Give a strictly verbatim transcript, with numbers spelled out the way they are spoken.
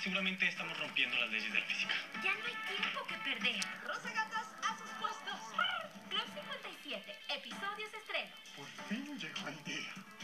Seguramente estamos rompiendo las leyes de la física. Ya no hay tiempo que perder. Rosa Gatas a sus puestos. Club cincuenta y siete, episodios de estreno. Por fin llegó el día.